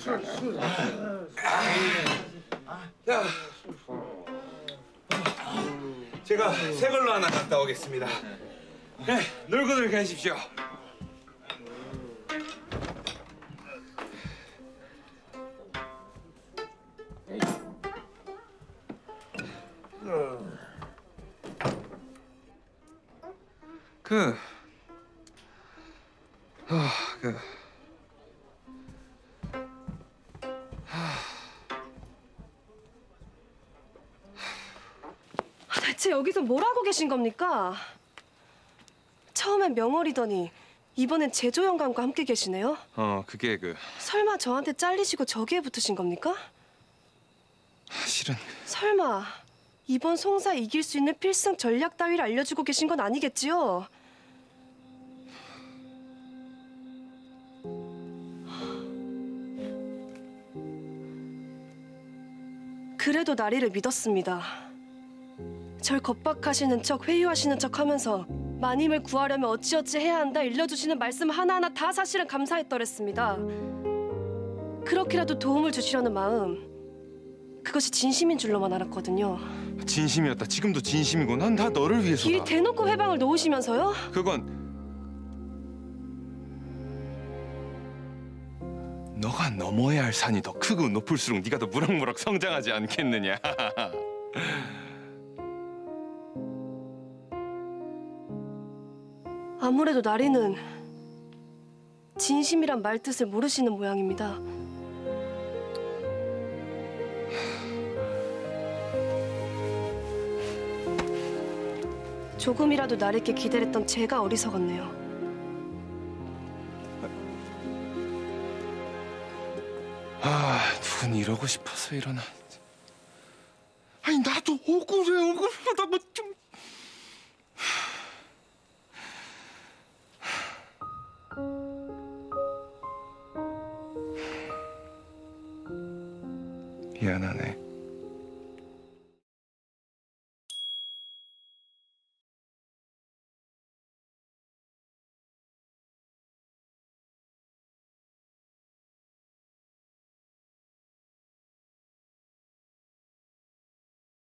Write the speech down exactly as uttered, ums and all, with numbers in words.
자, 제가 새 걸로 하나 갔다 오겠습니다. 네, 놀고들 가십시오. 그, 아, 그, 대체 여기서 뭘 하고 계신 겁니까? 처음엔 명월이더니 이번엔 제조 영감과 함께 계시네요. 어, 그게 그 설마 저한테 잘리시고 저기에 붙으신 겁니까? 실은 설마 이번 송사 이길 수 있는 필승 전략 따위를 알려주고 계신 건 아니겠지요? 그래도 나리를 믿었습니다. 절 겁박하시는 척, 회유하시는 척 하면서 마님을 구하려면 어찌어찌 해야 한다 일러주시는 말씀 하나하나 다 사실은 감사했더랬습니다. 그렇게라도 도움을 주시려는 마음, 그것이 진심인 줄로만 알았거든요. 진심이었다. 지금도 진심이고 난 다 너를 위해서다. 이리 대놓고 회방을 놓으시면서요? 그건 너가 넘어야 할 산이 더 크고 높을수록 네가 더 무럭무럭 성장하지 않겠느냐. 아무래도 나리는 진심이란 말뜻을 모르시는 모양입니다. 조금이라도 나리께 기대했던 제가 어리석었네요. 아, 누군 이러고 싶어서 이러나. 아니 나도 억울해. 억울하다. 뭐 좀. 미안하네.